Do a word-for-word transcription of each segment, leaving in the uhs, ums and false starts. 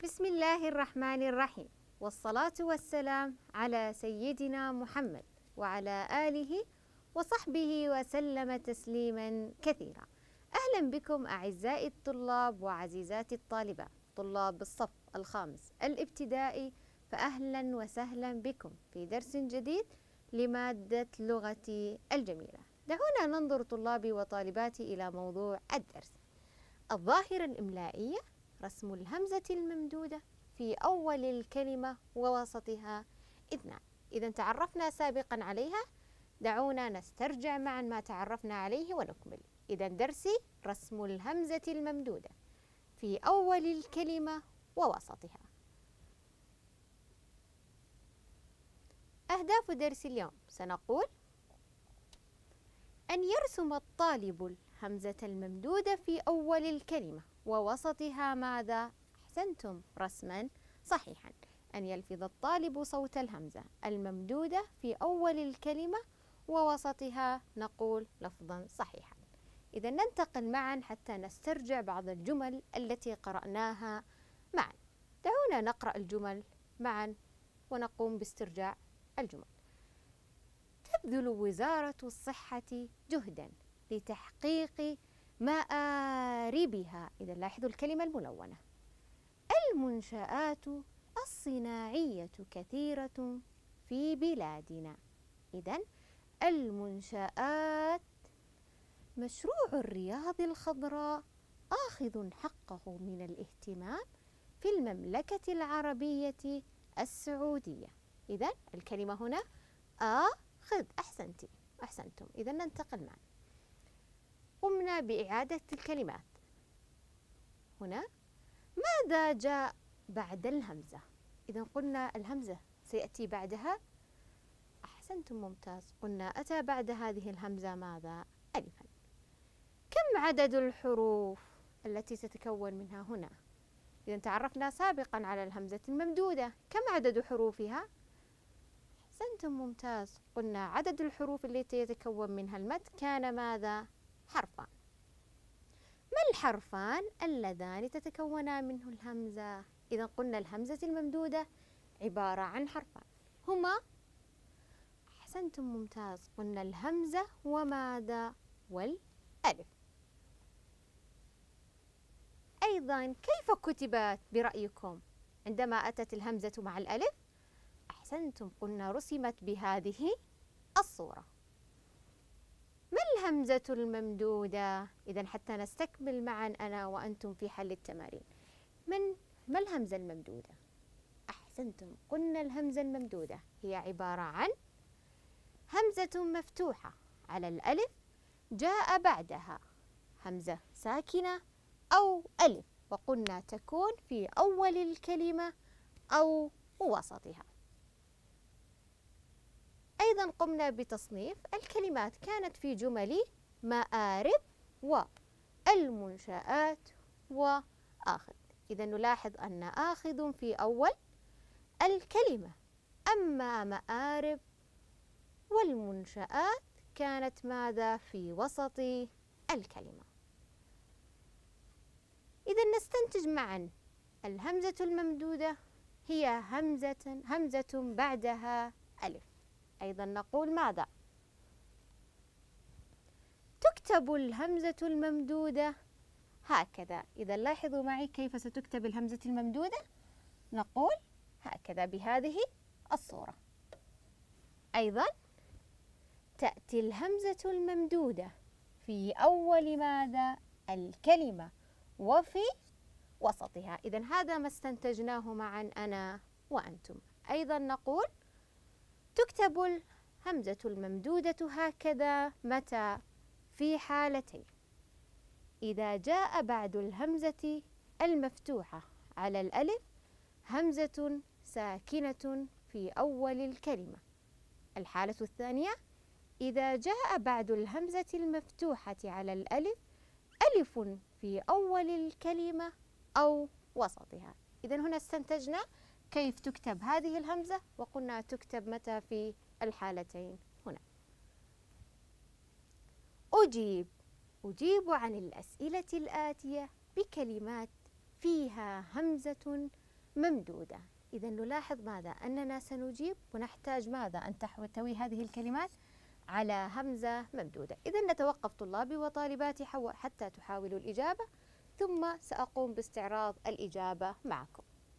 بسم الله الرحمن الرحيم، والصلاة والسلام على سيدنا محمد وعلى آله وصحبه وسلم تسليما كثيرا. أهلا بكم أعزائي الطلاب وعزيزاتي الطالبات، طلاب الصف الخامس الابتدائي، فأهلا وسهلا بكم في درس جديد لمادة لغتي الجميلة. دعونا ننظر طلابي وطالباتي إلى موضوع الدرس. الظاهرة الإملائية: رسم الهمزة الممدودة في أول الكلمة ووسطها اثنان. إذا تعرفنا سابقا عليها، دعونا نسترجع معا ما تعرفنا عليه ونكمل. إذا درسي رسم الهمزة الممدودة في أول الكلمة ووسطها. أهداف درس اليوم: سنقول أن يرسم الطالب الهمزة الممدودة في أول الكلمة ووسطها ماذا؟ أحسنتم، رسما صحيحا. أن يلفظ الطالب صوت الهمزة الممدودة في أول الكلمة ووسطها نقول لفظا صحيحا. إذا ننتقل معا حتى نسترجع بعض الجمل التي قرأناها معا. دعونا نقرأ الجمل معا ونقوم باسترجاع الجمل. تبذل وزارة الصحة جهدا لتحقيق مآربها. إذا لاحظوا الكلمة الملونة. المنشآت الصناعية كثيرة في بلادنا. إذا المنشآت. مشروع الرياض الخضراء آخذ حقه من الاهتمام في المملكة العربية السعودية. إذا الكلمة هنا آخذ. أحسنتي أحسنتم. إذا ننتقل معا. قمنا بإعادة الكلمات. هنا ماذا جاء بعد الهمزة؟ إذا قلنا الهمزة سيأتي بعدها. أحسنتم، ممتاز. قلنا أتى بعد هذه الهمزة ماذا؟ ألفا. كم عدد الحروف التي تتكون منها هنا؟ إذا تعرفنا سابقا على الهمزة الممدودة، كم عدد حروفها؟ أحسنتم، ممتاز. قلنا عدد الحروف التي يتكون منها المد كان ماذا؟ حرفان. ما الحرفان اللذان تتكونان منه الهمزة؟ إذا قلنا الهمزة الممدودة عبارة عن حرفان، هما. أحسنتم، ممتاز. قلنا الهمزة وماذا؟ والألف. أيضا كيف كتبت برأيكم عندما أتت الهمزة مع الألف؟ أحسنتم، قلنا رسمت بهذه الصورة. ما الهمزة الممدودة؟ إذا حتى نستكمل معا أنا وأنتم في حل التمارين. من ما الهمزة الممدودة؟ أحسنتم، قلنا الهمزة الممدودة هي عبارة عن همزة مفتوحة على الألف جاء بعدها همزة ساكنة أو ألف، وقلنا تكون في أول الكلمة أو وسطها. أيضا قمنا بتصنيف الكلمات، كانت في جمل مآرب والمنشآت وآخذ. إذا نلاحظ أن آخذ في أول الكلمة، أما مآرب والمنشآت كانت ماذا؟ في وسط الكلمة. إذا نستنتج معا الهمزة الممدودة هي همزة همزة بعدها ألف. أيضا نقول ماذا؟ تكتب الهمزة الممدودة هكذا. إذا لاحظوا معي كيف ستكتب الهمزة الممدودة. نقول هكذا بهذه الصورة. أيضا تأتي الهمزة الممدودة في أول ماذا؟ الكلمة وفي وسطها. إذا هذا ما استنتجناه معا أنا وأنتم. أيضا نقول تكتب الهمزة الممدودة هكذا متى؟ في حالتين: إذا جاء بعد الهمزة المفتوحة على الألف همزة ساكنة في أول الكلمة. الحالة الثانية: إذا جاء بعد الهمزة المفتوحة على الألف ألف في أول الكلمة أو وسطها. إذا هنا استنتجنا كيف تكتب هذه الهمزة، وقلنا تكتب متى؟ في الحالتين هنا. أجيب أجيب عن الأسئلة الآتية بكلمات فيها همزة ممدودة. إذا نلاحظ ماذا؟ أننا سنجيب ونحتاج ماذا؟ أن تحتوي هذه الكلمات على همزة ممدودة. إذا نتوقف طلابي وطالباتي حتى تحاولوا الإجابة، ثم سأقوم باستعراض الإجابة معكم.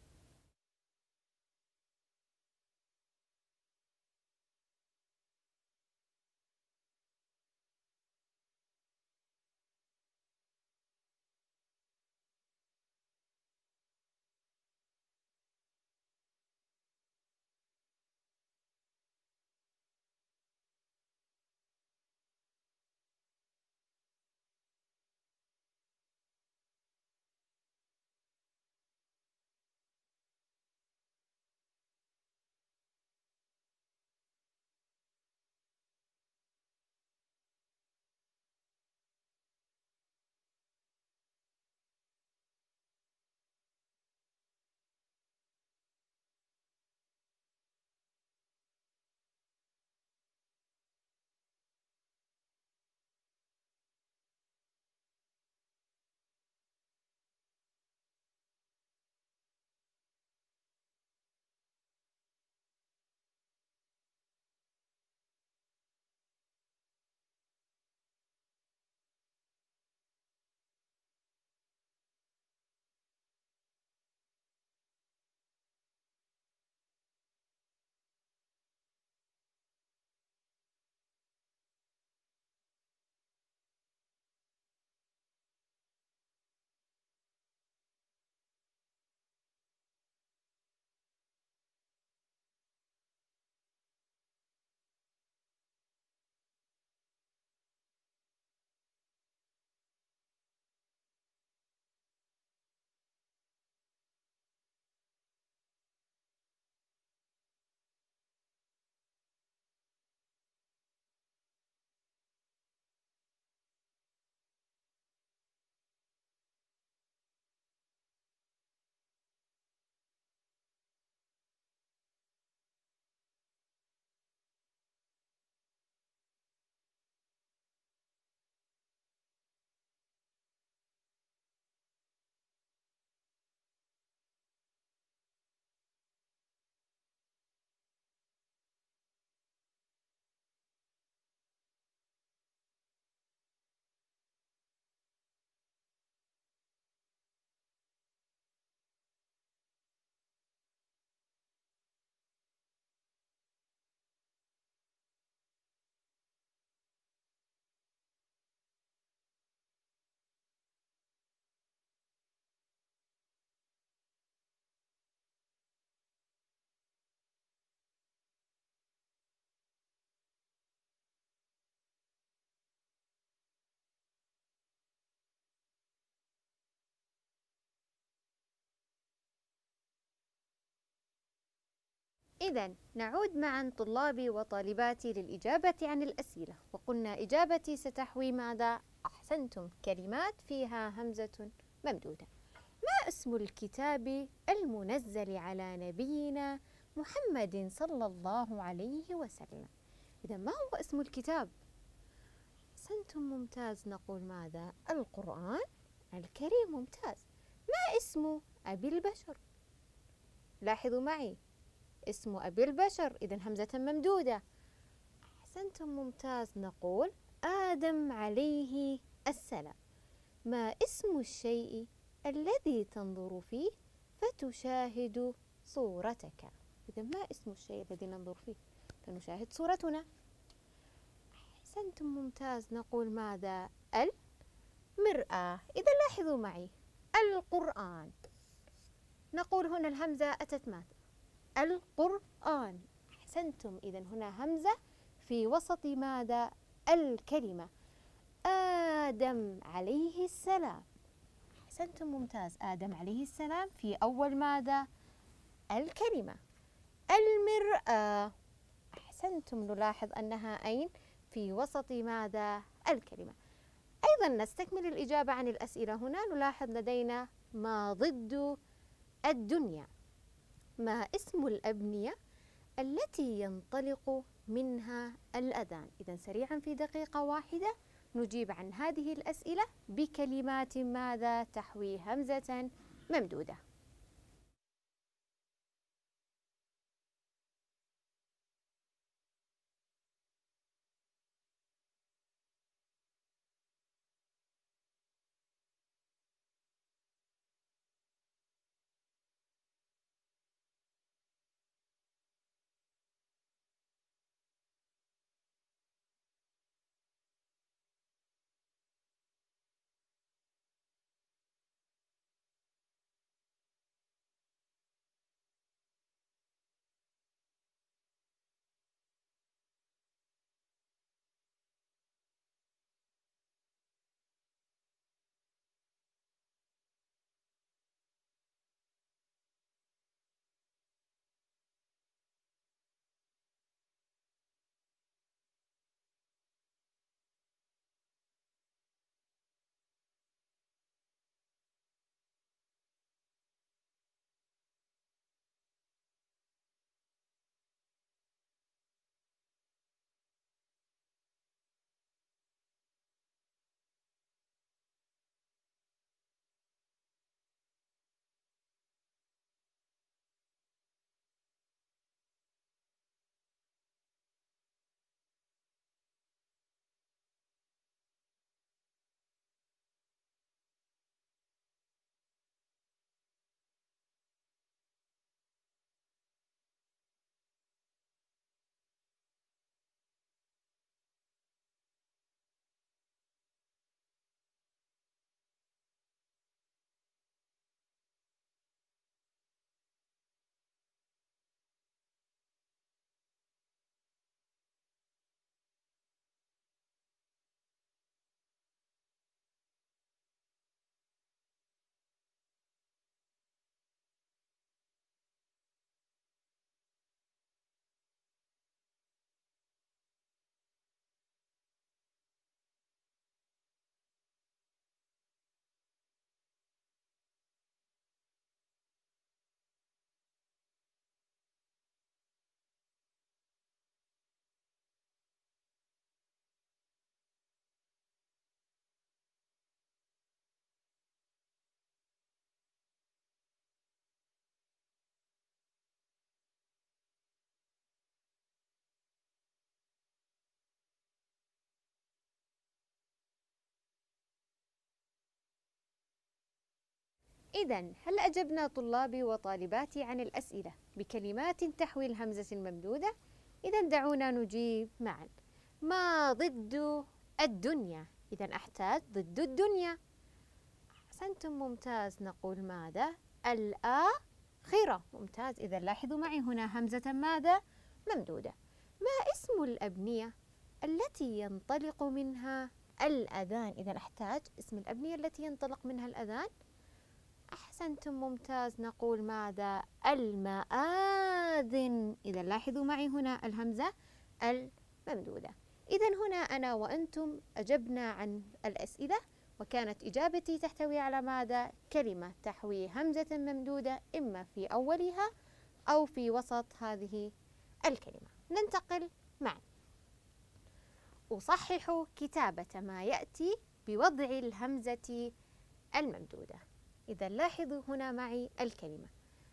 إذا نعود معا طلابي وطالباتي للإجابة عن الأسئلة، وقلنا إجابتي ستحوي ماذا؟ أحسنتم، كلمات فيها همزة ممدودة. ما اسم الكتاب المنزل على نبينا محمد صلى الله عليه وسلم؟ إذا ما هو اسم الكتاب؟ أحسنتم، ممتاز. نقول ماذا؟ القرآن الكريم. ممتاز. ما اسم أبي البشر؟ لاحظوا معي، اسم أبي البشر، إذن همزة ممدودة. أحسنتم، ممتاز. نقول آدم عليه السلام. ما اسم الشيء الذي تنظر فيه فتشاهد صورتك؟ إذن ما اسم الشيء الذي ننظر فيه فنشاهد صورتنا؟ أحسنتم، ممتاز. نقول ماذا؟ المرآة. إذا لاحظوا معي، القرآن. نقول هنا الهمزة أتت ماذا؟ القرآن. أحسنتم، إذا هنا همزة في وسط ماذا؟ الكلمة. آدم عليه السلام. أحسنتم، ممتاز. آدم عليه السلام في أول ماذا؟ الكلمة. المرآة. أحسنتم، نلاحظ أنها أين؟ في وسط ماذا؟ الكلمة. أيضا نستكمل الإجابة عن الأسئلة. هنا نلاحظ لدينا ما ضد الدنيا. ما اسم الأبنية التي ينطلق منها الأذان؟ إذن سريعا في دقيقة واحدة نجيب عن هذه الأسئلة بكلمات ماذا؟ تحوي همزة ممدودة. إذا هل أجبنا طلابي وطالباتي عن الأسئلة بكلمات تحوي الهمزة الممدودة؟ إذا دعونا نجيب معا. ما ضد الدنيا؟ إذا أحتاج ضد الدنيا. أحسنتم، ممتاز. نقول ماذا؟ الآخرة. ممتاز. إذا لاحظوا معي هنا همزة ماذا؟ ممدودة. ما اسم الأبنية التي ينطلق منها الأذان؟ إذا أحتاج اسم الأبنية التي ينطلق منها الأذان. أحسنتم، ممتاز. نقول ماذا؟ المآذن. إذا لاحظوا معي هنا الهمزة الممدودة. إذا هنا أنا وأنتم أجبنا عن الأسئلة، وكانت إجابتي تحتوي على ماذا؟ كلمة تحوي همزة ممدودة إما في أولها أو في وسط هذه الكلمة. ننتقل معا. أصحح كتابة ما يأتي بوضع الهمزة الممدودة. إذا لاحظوا هنا معي الكلمة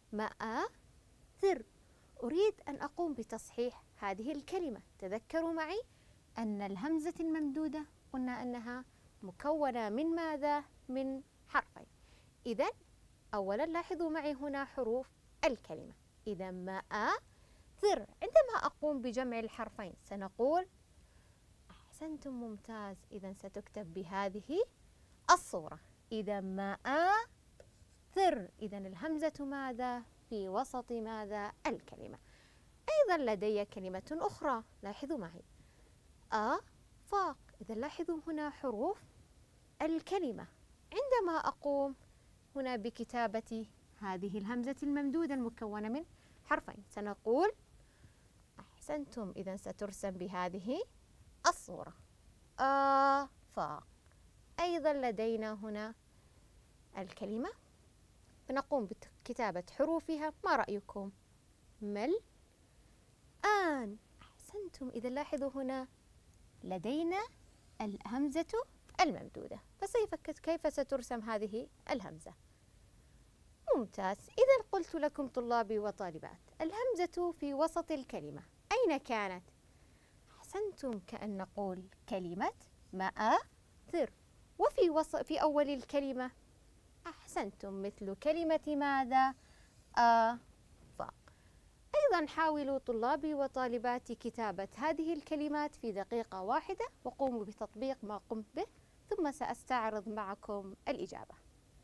مآثر. أريد أن أقوم بتصحيح هذه الكلمة. تذكروا معي أن الهمزة الممدودة قلنا أنها مكونة من ماذا؟ من حرفين. إذا أولا لاحظوا معي هنا حروف الكلمة. إذا مآثر، عندما أقوم بجمع الحرفين سنقول أحسنتم، ممتاز. إذا ستكتب بهذه الصورة. إذا مآثر، إذا الهمزة ماذا؟ في وسط ماذا؟ الكلمة. أيضا لدي كلمة أخرى، لاحظوا معي آفاق. إذا لاحظوا هنا حروف الكلمة. عندما أقوم هنا بكتابة هذه الهمزة الممدودة المكونة من حرفين سنقول أحسنتم، إذا سترسم بهذه الصورة آفاق. أيضا لدينا هنا الكلمة فنقوم بكتابة حروفها. ما رأيكم؟ مل آن. أحسنتم. إذا لاحظوا هنا لدينا الهمزة الممدودة، فكيف سترسم هذه الهمزة؟ ممتاز. إذا قلت لكم طلابي وطالبات الهمزة في وسط الكلمة أين كانت؟ أحسنتم، كأن نقول كلمة مآثر. وفي وسط في أول الكلمة أحسنتم، مثل كلمة ماذا؟ آفاق. أيضا حاولوا طلابي وطالباتي كتابة هذه الكلمات في دقيقة واحدة، وقوموا بتطبيق ما قمت به، ثم سأستعرض معكم الإجابة.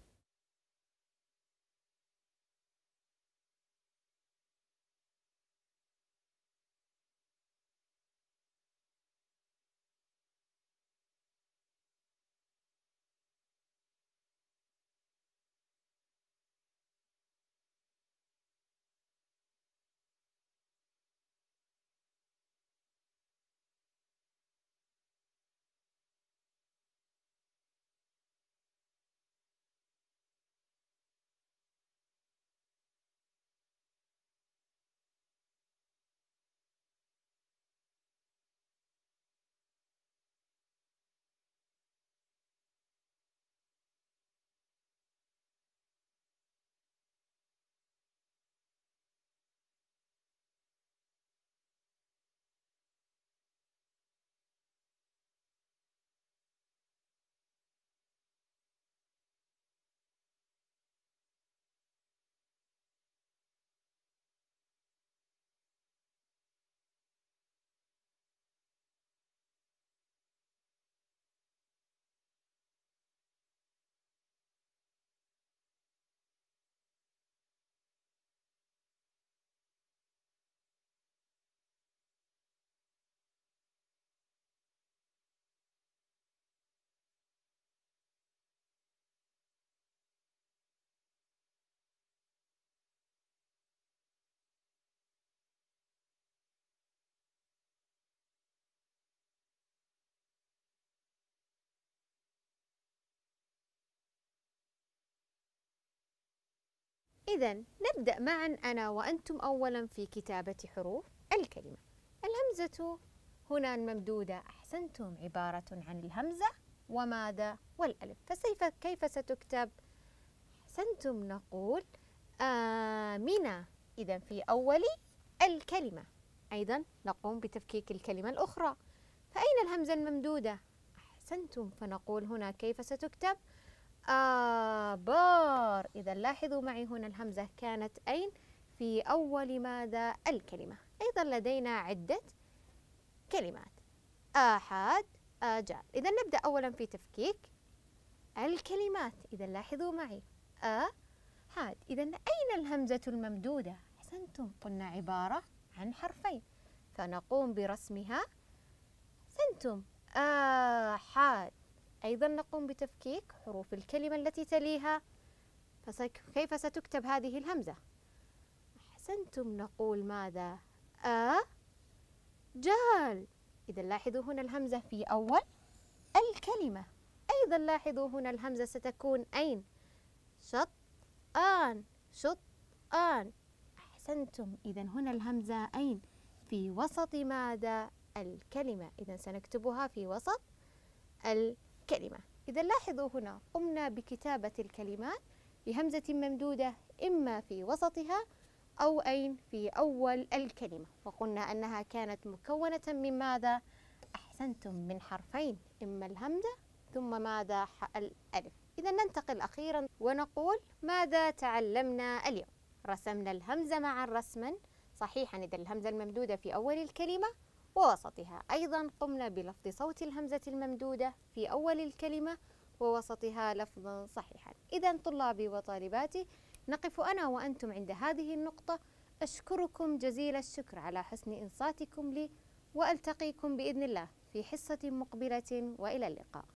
إذا نبدأ معا أنا وأنتم أولا في كتابة حروف الكلمة. الهمزة هنا الممدودة أحسنتم عبارة عن الهمزة وماذا؟ والألف. فكيف كيف ستكتب؟ أحسنتم، نقول آمنة. إذا في أول الكلمة. أيضا نقوم بتفكيك الكلمة الأخرى. فأين الهمزة الممدودة؟ أحسنتم، فنقول هنا كيف ستكتب؟ آبار. إذا لاحظوا معي هنا الهمزة كانت أين؟ في أول ماذا؟ الكلمة. أيضا لدينا عدة كلمات، آحاد، آجال. إذا نبدأ أولا في تفكيك الكلمات. إذا لاحظوا معي آحاد. إذا أين الهمزة الممدودة؟ أحسنتم، قلنا عبارة عن حرفين، فنقوم برسمها. أحسنتم، آحاد. أيضا نقوم بتفكيك حروف الكلمة التي تليها. فكيف ستكتب هذه الهمزة؟ أحسنتم، نقول ماذا؟ آ جال. إذا لاحظوا هنا الهمزة في أول الكلمة. أيضا لاحظوا هنا الهمزة ستكون أين؟ شط آن، شط آن. أحسنتم، إذا هنا الهمزة أين؟ في وسط ماذا؟ الكلمة. إذا سنكتبها في وسط الكلمة. إذا لاحظوا هنا قمنا بكتابة الكلمات بهمزة ممدودة إما في وسطها أو أين؟ في أول الكلمة. وقلنا أنها كانت مكونة من ماذا؟ أحسنتم، من حرفين، إما الهمزة ثم ماذا؟ الألف. إذا ننتقل أخيرا ونقول ماذا تعلمنا اليوم؟ رسمنا الهمزة معا رسما صحيحا، إذا الهمزة الممدودة في أول الكلمة ووسطها. أيضا قمنا بلفظ صوت الهمزة الممدودة في أول الكلمة ووسطها لفظا صحيحا. إذا طلابي وطالباتي، نقف أنا وأنتم عند هذه النقطة. أشكركم جزيل الشكر على حسن إنصاتكم لي، وألتقيكم بإذن الله في حصة مقبلة، وإلى اللقاء.